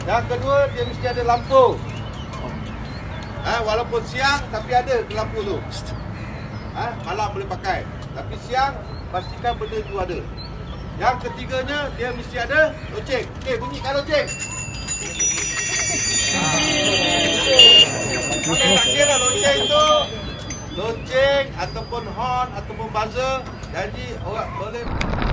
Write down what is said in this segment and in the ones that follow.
Yang kedua, dia mesti ada lampu. Walaupun siang, tapi ada lampu tu. Malam boleh pakai. Tapi siang, pastikan benda tu ada. Yang ketiganya, dia mesti ada loceng. Okey, bunyikan loceng. Boleh tak kira loceng tu? Loceng ataupun horn ataupun buzzer. Jadi orang boleh.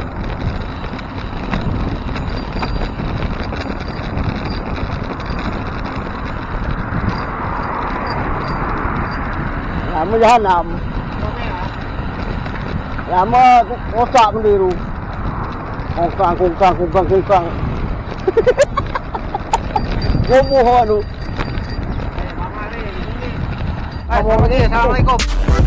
Lama jahanam. Lama rosak benda tu. Kongkang. Roboh awak tu. Assalamualaikum.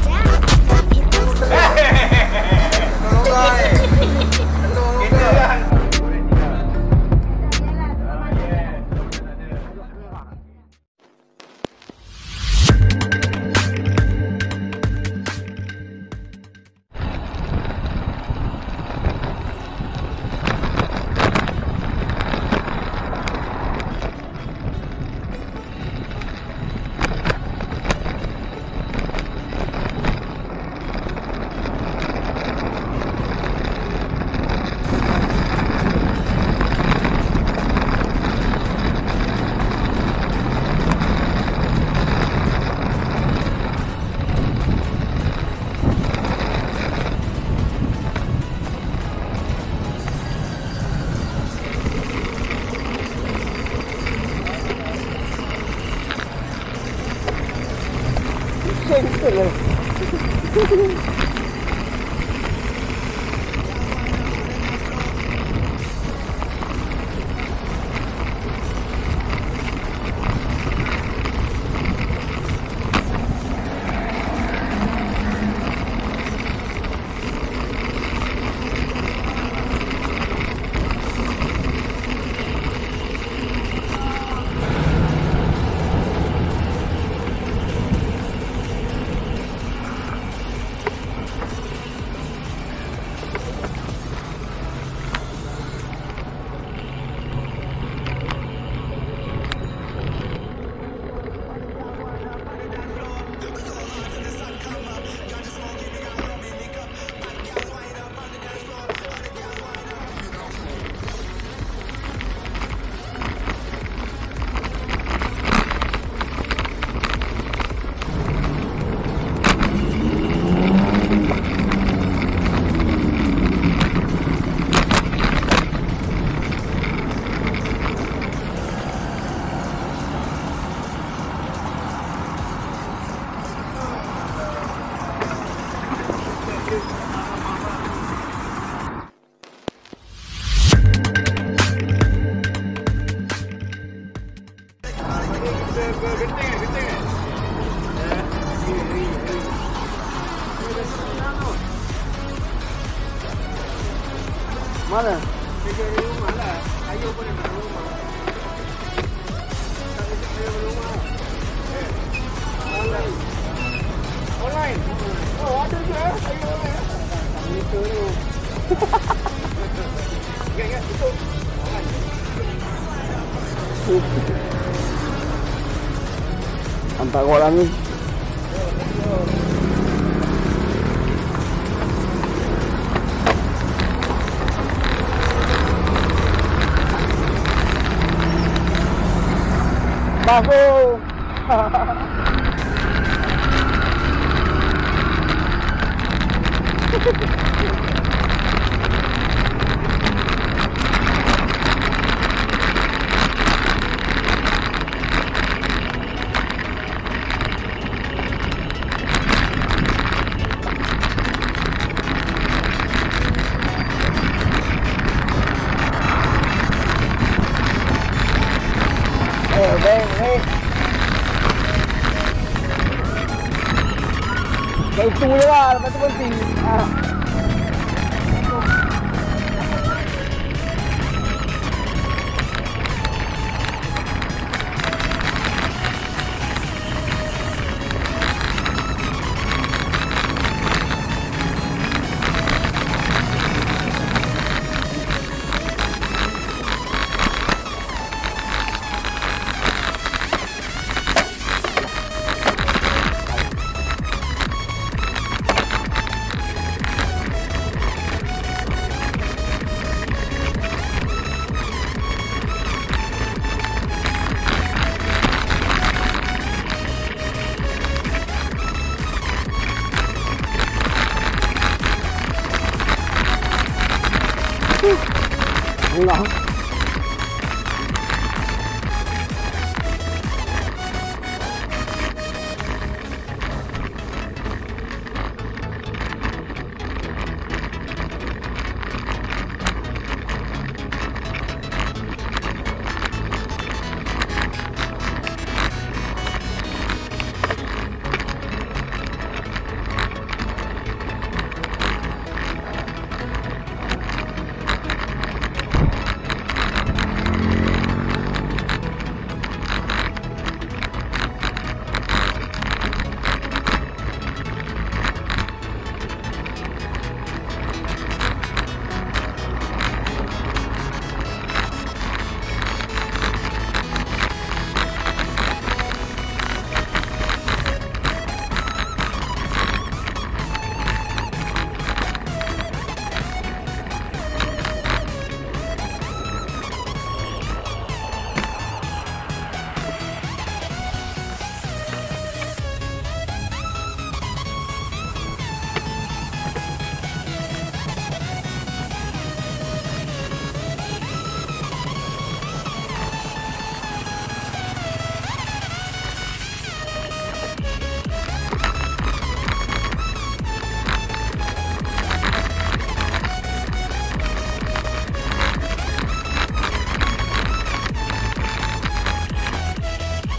Betul lah. Mana? Kerja di rumah lah. Ayuh pun dekat rumah. Tak ada kerja di rumah. Online. Online? Oh, ada je. Ayuh online. Tak bisa tu. Ingat, betul. Nampak orang ni. Masuk. Baik. Itu je lah, lepas tu berhenti.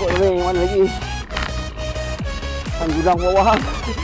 Ikut lebih mana lagi. Kan gudang bawah.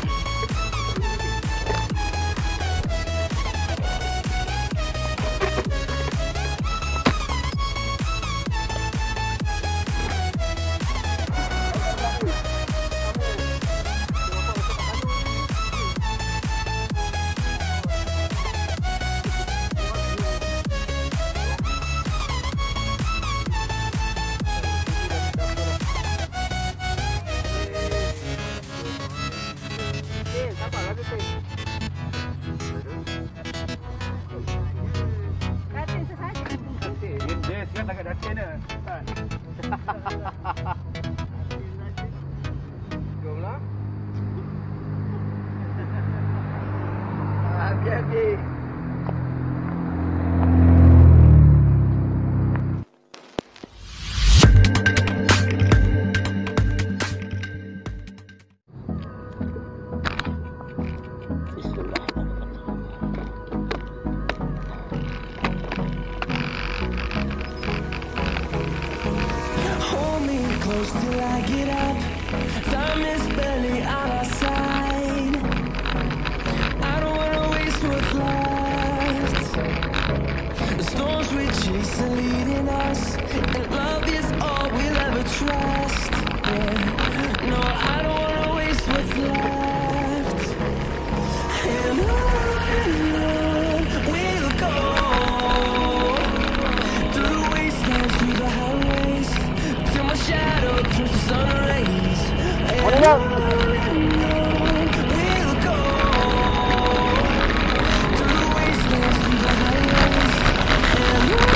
Hati-hati. Hold me close till I get up. Time is barely on our side. I don't wanna waste what's left. The storms we chase are leading us, and love is all we'll ever trust. Yeah. No, I don't wanna waste what's left. And on we'll go, through the wastelands, through the highways, till my shadow turns to sun rays. And on we'll go, through the wastelands, through the highways, and on.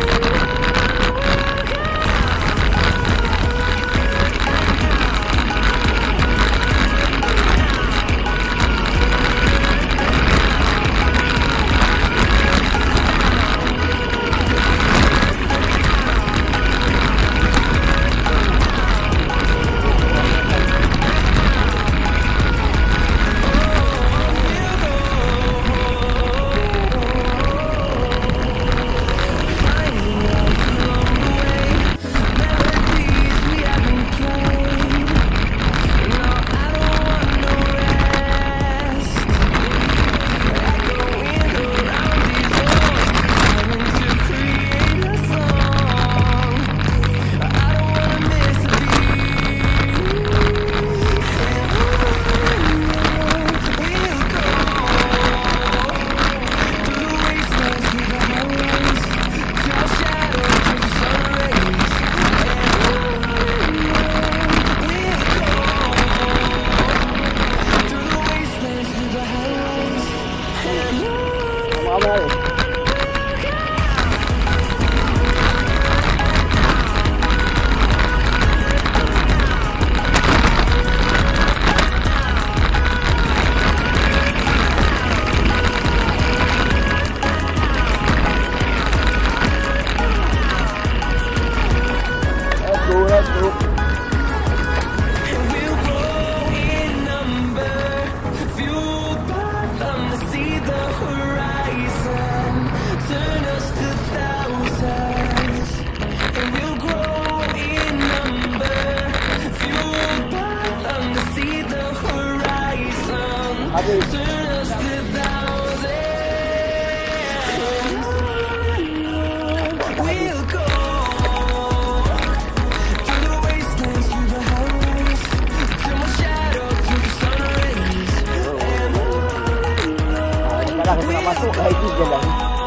Masuk ke hiking jalan.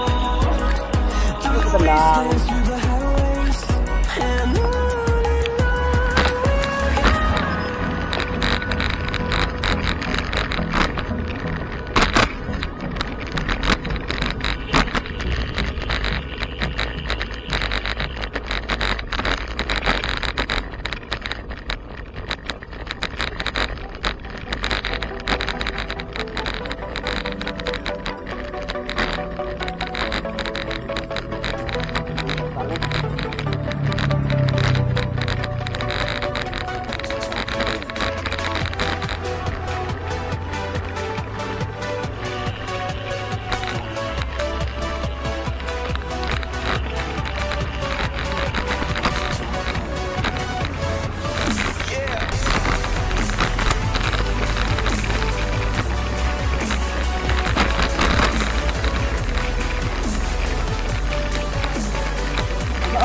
Tenang.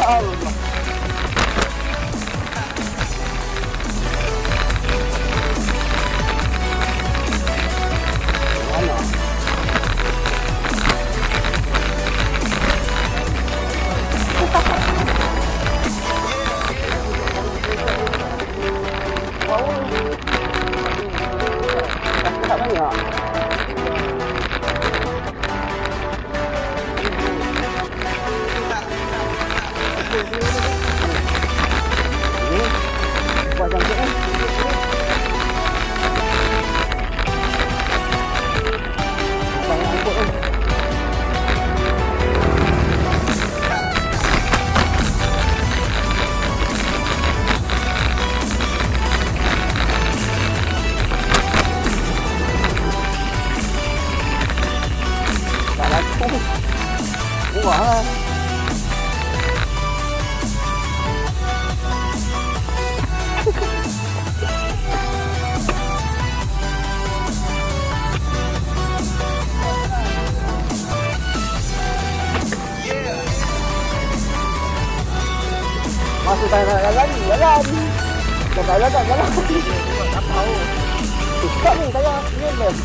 Allah. Tak banyak. Buat cantik kan? Banyak angkut kan? Tak laku. Murah lah. Masuk tak nak lari, jalan. Tak jalan tak jalan. Tak tahu. Tak ni saya ni best.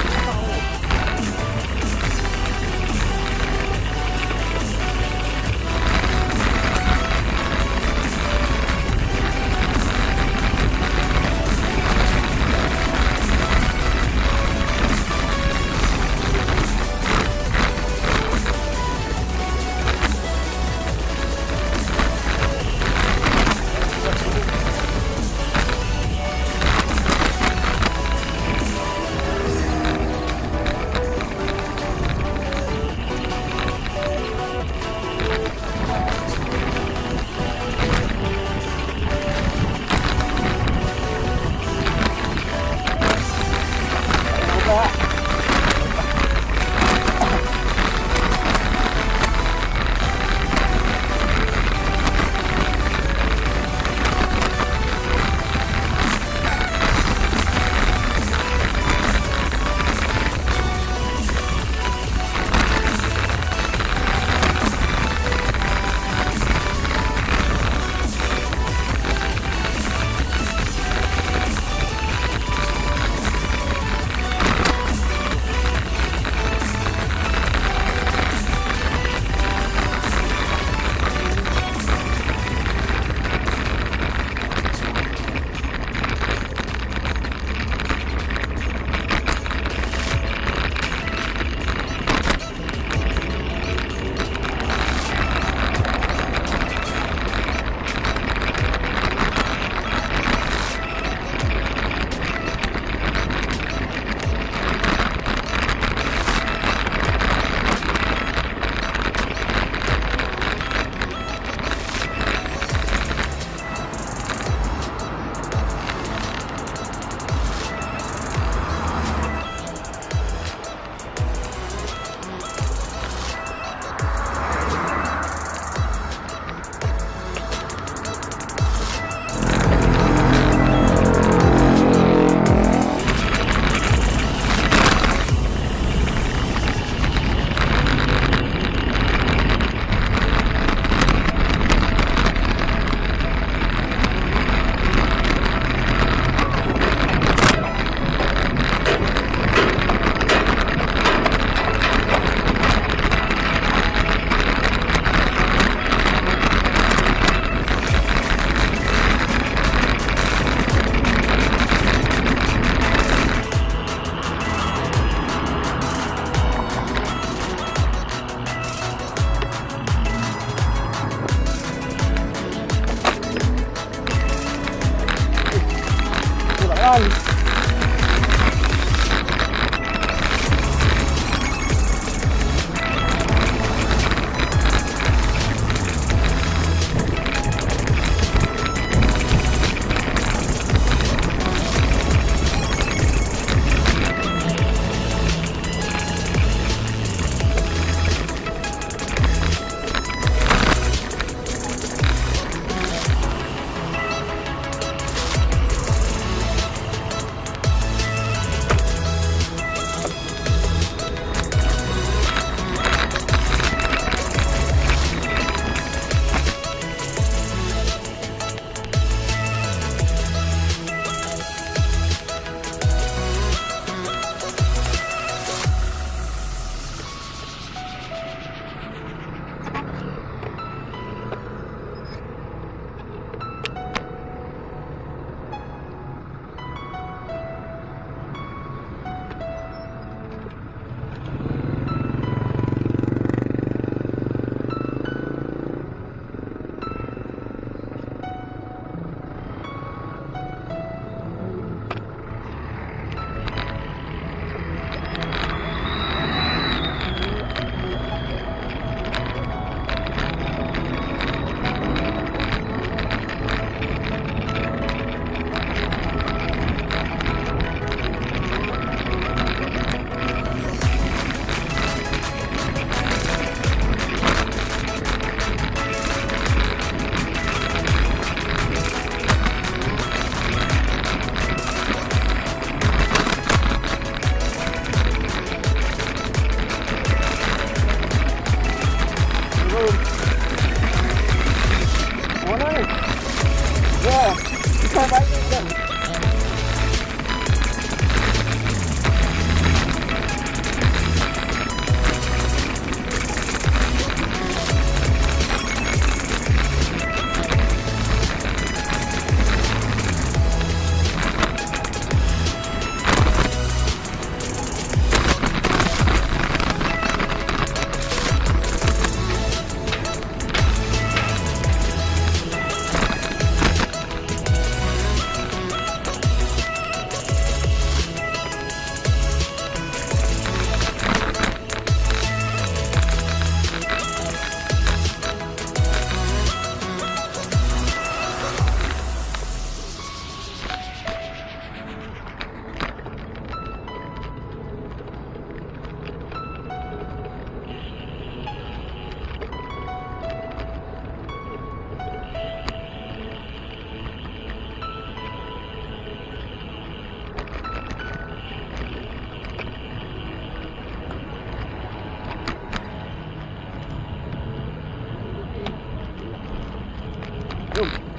Jalan. Mana ni? Ya, kita balik kan. Jom.